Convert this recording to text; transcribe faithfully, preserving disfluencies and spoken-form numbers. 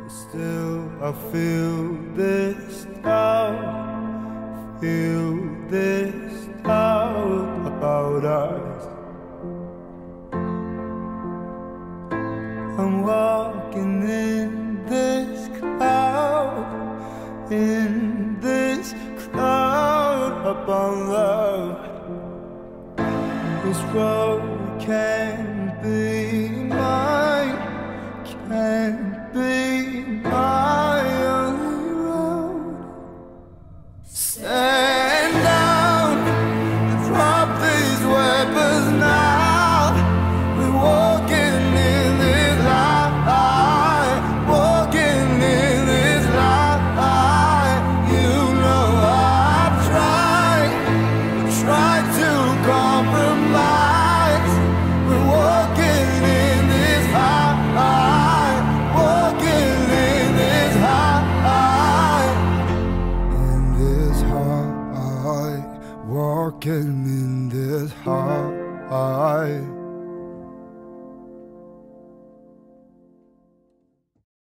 Still I feel this doubt, feel this doubt about us. I'm walking in this cloud, in this cloud upon love. This road can't be mine, can't be my only road. Stand down, drop these weapons now. We're walking in this light, walking in this light. You know I've tried, tried to compromise. We're walking in this high, walking in this high, in this high, walking in this high.